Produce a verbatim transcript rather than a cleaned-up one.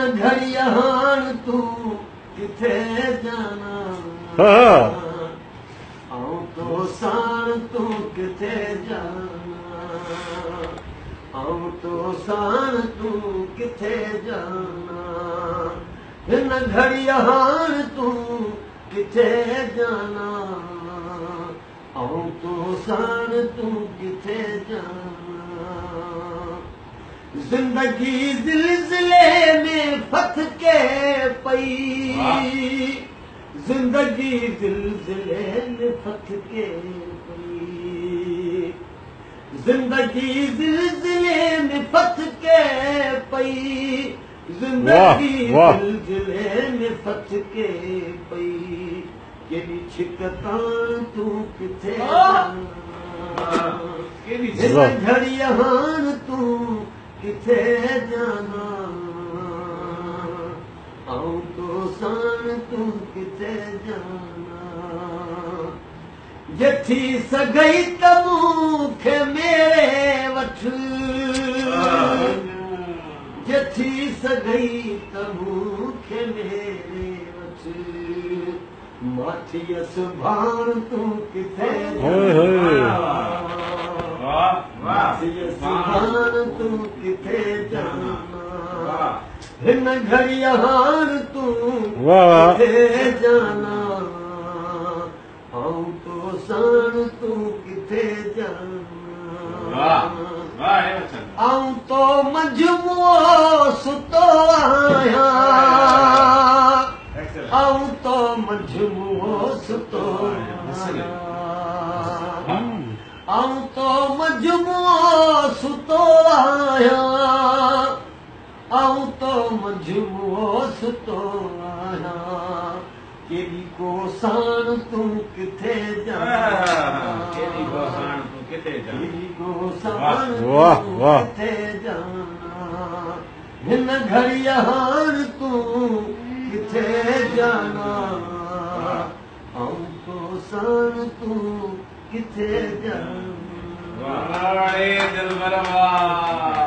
घड़ी हाण तूं किथे जाना आऊं तो साण तूं किथे जाना आऊं तो साण तूं किथे जाना हिन घड़ी हाण तूं किथे जाना आऊं तो साण तूं किथे जाना जिंदगी ज़िलज़िले में फथके पई जिंदगी ज़िलज़िले में फथके पई जिंदगी ज़िलज़िले में फथके पई जिंदगी ज़िलज़िले में फथके पई केॾी छिक ताण तूं किथे जाना घड़ी हाण तूं किथे जाना आऊं तो साण तूं किथे जाना जे थी सघई त मूंखे मेरे वठ जे थी सघई त मूंखे मेरे वठ माठीअस भाण तूं किथे माठीअस भाण तूं किथे जाना हिन घड़ी हाण तूं किथे जाना आऊं तो साण तूं किथे जाना आऊं तो मजमूओ सुतो आहियां आऊं तो मजमूओ सुतो आहियां आऊं तो मजमूओ सुतो आहियां आऊं तो मजमूओ सुतो आहियां केॾी को साण तूं किथे जाना केॾी को साण तूं किथे जाना हिन घड़ी हाण तूं किथे जाना आऊं तो साण तूं किथे जाना